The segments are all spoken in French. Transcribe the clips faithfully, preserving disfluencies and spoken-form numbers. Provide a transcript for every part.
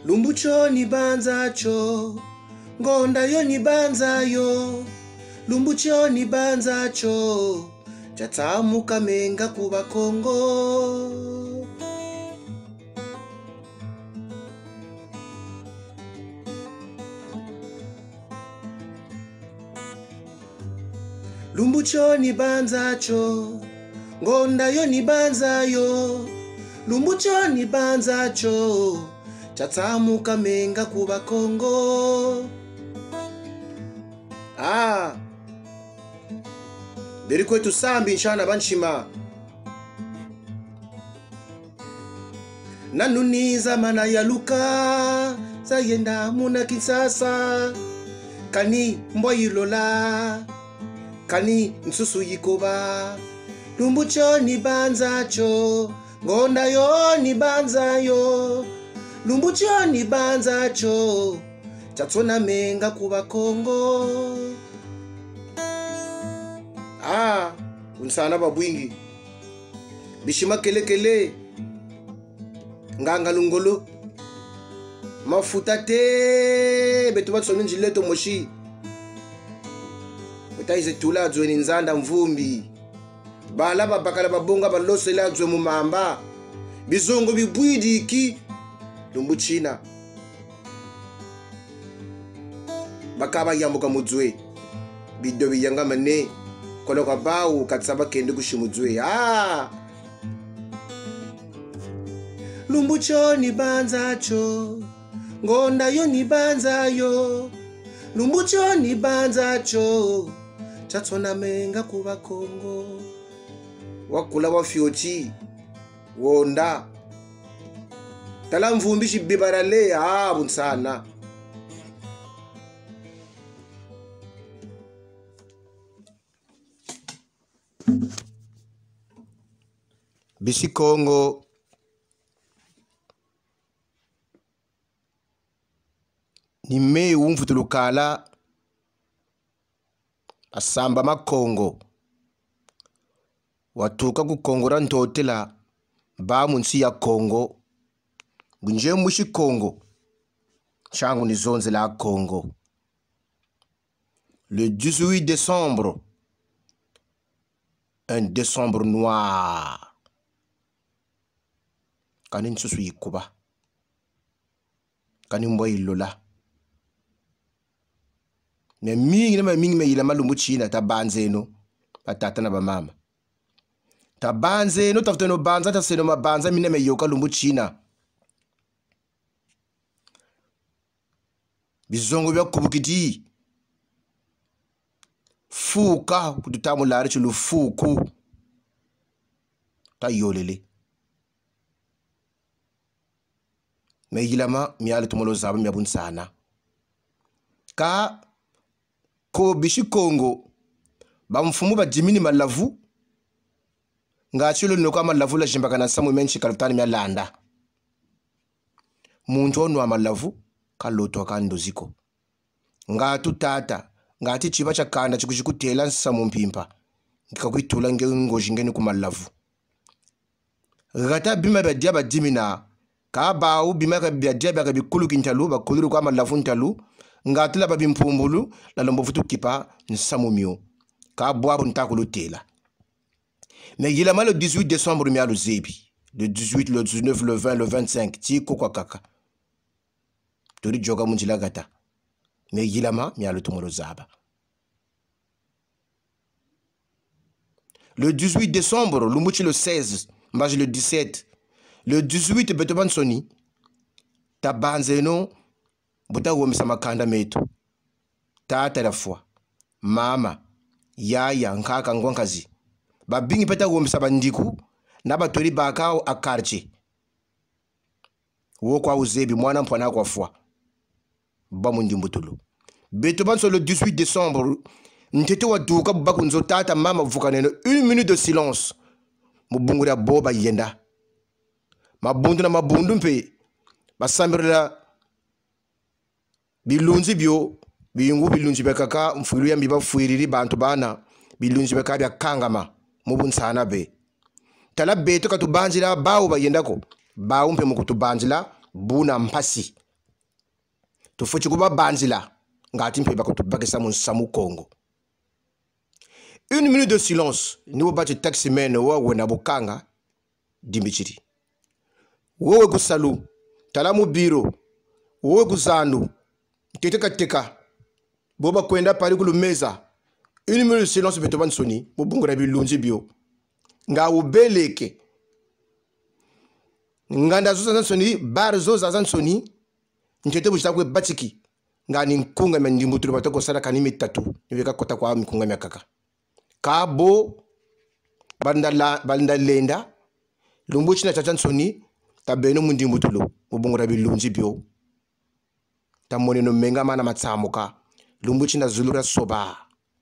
Lumbucho ni banza cho, ngonda yo ni banza yo. Lumbucho ni banza cho, chatamu kamenga kuba Kongo. Lumbucho ni banza cho, ngonda yo ni banza yo. Lumbucho ni banza cho, chatamu kamenga kuba Kongo. Ah, beri kwetu sambi nshana banshima. Nanuniza mana ya luka, zayenda muna Kinsasa. Kani mbwa lola, kani nsusu yikoba. Lumbucho ni banza cho, ngonda yo ni banza yo. Lumbucho ni banza cho, chatsona menga kuba Kongo. Ah, unsana babwingi. Bishima kele kele. Nganga lungolo. Mafuta te. Betu watu soninji leto moshi. Betaize tula dzweni nzanda mvumbi. Bala babakala babonga balose la dzwe mumamba. Bizongo bibwidi ki. Lumbuchina. Bakaba yambuka mudzwe. Bidobi yanga mane. Kono kwa bawu katsaba kende kushimudzwe. Ah! Lumbucho ni banza cho, ngonda yo ni banza yo. Lumbucho ni banza cho, chatsona menga kuba Kongo. Wakula wa fiochi, wonda. Tala mvumbi shibibarale, ah, bunsana. Bisi Kongo ni me umvutulukala asamba makongo watuka ku Kongora ntotela ba munsi ya Kongo bunje mushi Kongo changu ni zonze la Kongo le dix-huit décembre, un décembre noir. Kani nsusu yikuba, kani mbwa ilola. Ne mingi na mingi me yilama Lumbuchina ta banzeno patata na bamama. Ta banzeno tafteno banza ta seno mabanza mine me yoka Lumbuchina. Bizongo bya kubukiti. Fuka kututamu lari chulu fuku. Ta yolele. Me yilama miyale tumolo zaba miyabun sana. Ka ko bishi Kongo ba mfumu ba jimini malavu nga chilo noko malavu la jimbaka na samu menchi kalutani miyalanda. Muntu onu wa malavu kaloto ka ndoziko. Nga tutata nga ati chiba cha kanda chikushikutela samu mpimpa. Ngika kuitula nge ngoji ngeni kumalavu. Gata bima ba diaba jimina. Ka ba u bima ka biadia ba ka bikulu kintalu ba kuluru kwa malavu ntalu nga tila ba bimpumbulu la lombo futu kipa nsamu mio ka boabu ntakulu tela. Mais il a mal le dix-huit décembre mi alu zebi, le dix-huit, le dix-neuf, le vingt, le vingt-cinq ti kokwa kaka tori joga munjila gata. Mais il a ma mi alu tumolo zaba. Le dix-huit décembre, Lumbuchi le seize, Mbaji le dix-sept. Le dix-huit, Betoban Soni, Tabanzeno, Bota Womisa Makanda Meto, Tata la foi, Mama, Yaya, Nkaka Ngwankazi, Babingi Peta Womisa Bandiku, Nabatori Bakao Akarchi, Wokwa Uzebi, Mwana Mpwana kwa foi, Bamundi Mbutulu. Betoban sur le dix-huit décembre, Ntete wa duka bakunzo tata mama vukaneno une minute de silence. Mubungu ya boba yenda. Mabundu na mabundu mpe. Basambrela bilunzi bio biyungu bilunzi bekaka mfuiru ya mbiba fuiriri bantu bana bilunzi beka bya kangama mubunsana be. Tala beto katubanjila bawo bayendako. Bawo mpe mukutubanjila buna mpasi to fo chikuba banzila ngati mpe bako to bakisa mon samu Congo. Une minute de silence ni wo bati taxi men wo wena bukanga dimichiri. Wo go salu talamu biro wo go zandu teka teka boba kwenda pari kulu meza. Une minute de silence beto ban soni bo bungura bi lunji bio nga ubeleke nganda zoza soni bar zoza zan soni ntete bushita kwe batiki ngani nkunga mendi mutulu batako sara kanimi tatu niveka kota kwa mkunga myakaka kabo banda la banda lenda lumbuchi na chachan soni tabeno mundi mutulu ubungura bi lunji bio tamone no menga mana matsamuka lumbuchi na zulura soba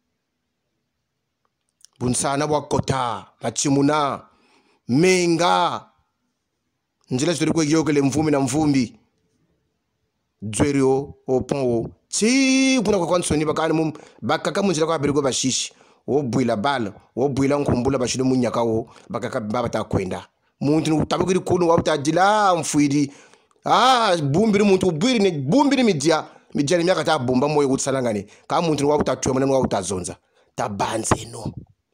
bunsana wa kota machimuna menga njila zuri kwe yogele mvumi na mvumbi dzwerio opongo ti kuna kwa kwansoni bakani mum bakaka munjila kwa birigo bashishi wo bwila bala wo bwila nkumbula bashino munyaka wo bakaka baba ta kwenda muntu utabukiri kuno wa utajila mfuidi ah bumbiri muntu ubwiri ne bumbiri midia midia ni myaka ta bomba moyo kutsalangani ka muntu wa utatwa mwana wa utazonza tabanze no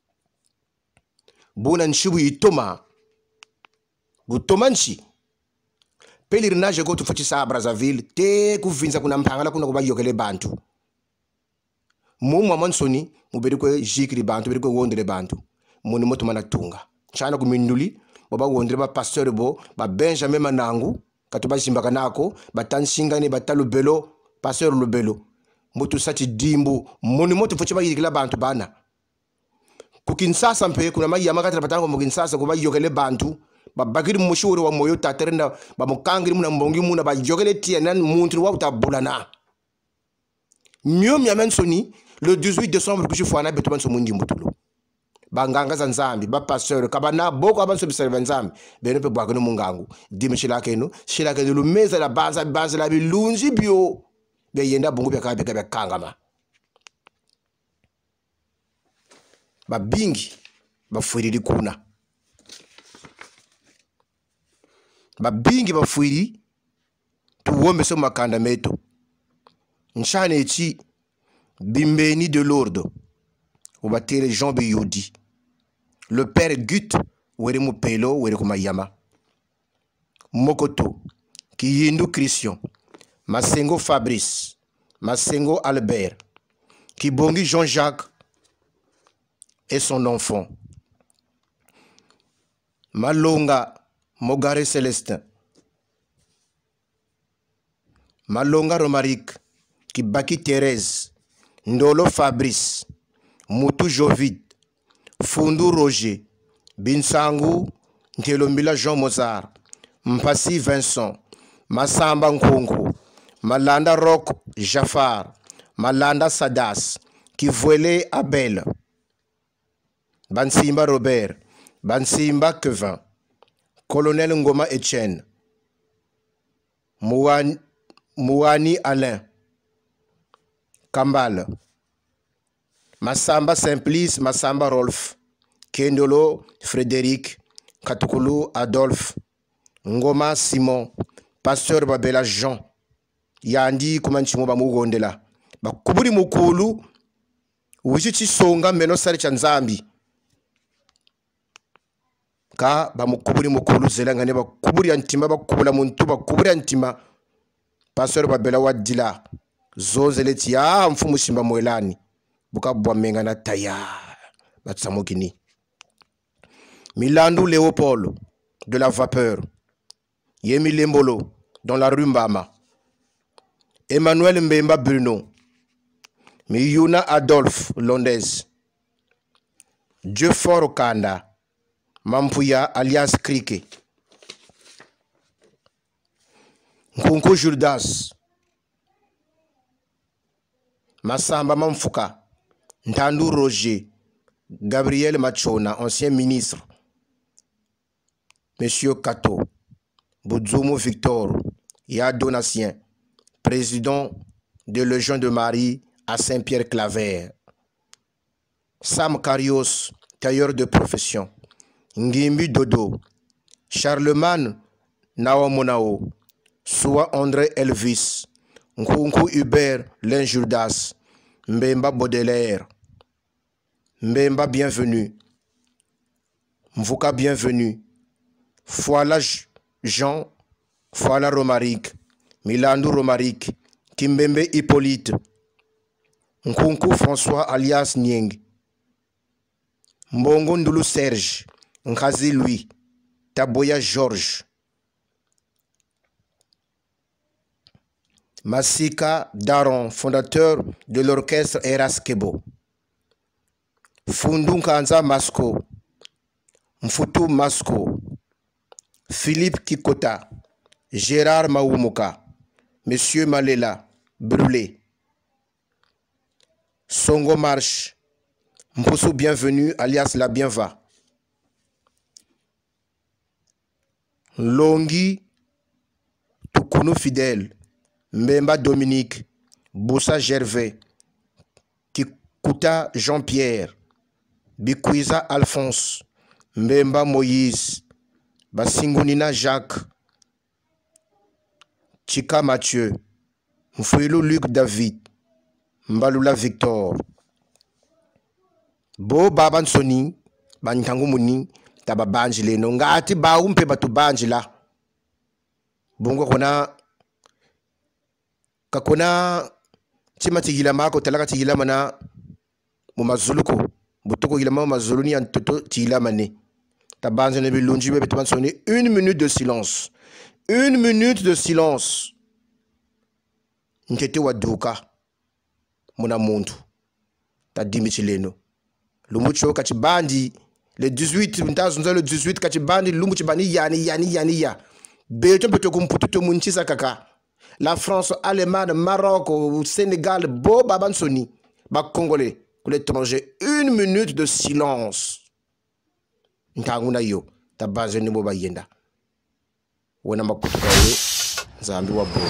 buna nshibu itoma butomanchi pelerinage ko tufachisa Brazzaville te kuvinza kuna mpangala kuna kuba yokele bantu mumwa mansoni muberi ko jikiri bantu beri ko wondere bantu muni moto manatunga chana kuminduli baba wondere ba pasteur bo ba Benjamin Manangu katuba simbaka nako batanshinga ni batalubelo pasteur lubelo mutu sachi dimbu muni moto fuchiba yikila bantu bana kukinsasa mpe kuna mai yamakatira patango mukinsasa kuba yokele bantu babagiri mushuri wa moyo taterenda bamukangiri muna mbongi muna ba yokele tienan muntu wa utabulana myo myamensoni le dix-huit décembre kushi fwana beto so mundi mbutulo banganga za nzambi ba pasteur kabana boko abanso biserve nzambi beno pe bwakeno mungangu dimishila keno shila keno lumeza la banza banza la bilunji bio be yenda bungu bya kabe kabe kangama babingi bafuiriri kuna babingi bafuiri tuwombe so makanda meto nshane chi bimbeni de Lourdes ubatere Jean Biyodi le père Gut were mupelo were kumayama Mokoto Kiyindu Christian Masengo Fabrice Masengo Albert Kibongi Jean-Jacques et son enfant Malonga Mogare Célestin Malonga Romaric Kibaki Thérèse Ndolo Fabrice Moutou Jovid Fundu Roger Binsangu Ntelombila Jean Mozart Mpasi Vincent Masamba Nkongo Malanda Rock Jafar Malanda Sadas Kivwele Abel Bansimba Robert Bansimba Kevin Colonel Ngoma Etienne Mouani, Mouani Alain Kambal Masamba Simplice Masamba Rolf Kendolo Frédéric Katukulu Adolphe Ngoma Simon Pasteur Babela Jean Yandi Kumanchimo Bamugondela Bakuburi Mukulu Wichichi Songa Menosari Chanzambi ka bamukuburi mukulu zelangane bakuburi antima bakubula muntu bakuburi antima Pasteur Babela wadila zozeleti ya mfumu simba mwelani bukabwa menga na taya batsamokini Milandu Léopold de la vapeur Yemi Lembolo dans la rue Mbama Emmanuel Mbemba Bruno Miyuna Adolphe Londez Dieu fort Kanda Mampuya alias Krike Nkunku Judas Masamba Mamfuka Ntandu Roger Gabriel Machona, ancien ministre Monsieur Kato Boudzoumou Victor Ya Donatien, président de Légion de Marie à Saint-Pierre-Claver Sam Karios, tailleur de profession Ngimbi Dodo, Charlemagne Naomonao, Soua André Elvis, Nkunku Hubert Linjuldas, Mbemba Baudelaire, Mbemba bienvenue, Mvuka bienvenue, Foila Jean, Foila Romaric, Milandou Romaric, Kimbembe Hippolyte, Nkunku François alias Nieng, Mbongo Ndulu Serge, Nkazi Louis, Taboya Georges, Masika Daron, fondateur de l'orchestre Eras Kebo, Fundu Nkanza Masco, Mfutu Masco, Philippe Kikota, Gérard Maoumoka, Monsieur Malela, Brûlé, Songo Marche, Mposo Bienvenue alias La Bienva, Longi Tukunu Fidèle, Mbemba Dominique, Boussa Gervais, Kikuta Jean-Pierre, Bikwiza Alphonse, Mbemba Moïse, Basingunina Jacques, Chika Mathieu, Mfouilou Luc David, Mbalula Victor, Bo Baban Soni, Bantangu Muni, Taba Banjile, Nongati Baumpe Batu Banjila, Bongo Kona, Kakona, Tima Tigilama, Kotalaka Tigilamana, Mumazuluko, Butoko Gilama, Mazuluni, and Toto Tigilamane. Tabanjane Bilunji, Betansoni, une minute de silence. Une minute de silence. Nkete waduka. Mona muntu. Ta dimichileno. Lumucho kachibandi. Le dix-huit, le dix-huit, kachibandi, lumuchi bani yani yani yani ya. Beto beto kumpututo munchisa kaka. La France, Allemagne, Maroc, Sénégal, Bo Babansoni, ba Congolais, pour l'étranger, une minute de silence. Ntanguna yo, ta base ni boba yenda. Wena makutuka ye, zambi wa bo.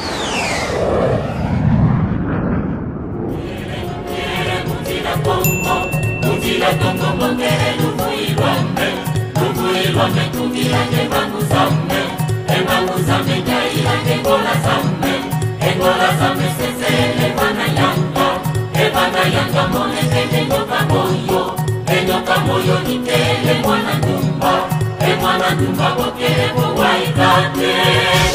Mutila Kongo mongere lufuirwambe, lufuirwambe kugira kebangu zambe, kebangu zambe jaira kengola zambe, kengola zambe sese ebana yanga, ebana yanga mone kende nyoka moyo, enyoka moyo nikele mwana dumba, e mwana dumba bokere bo waikate.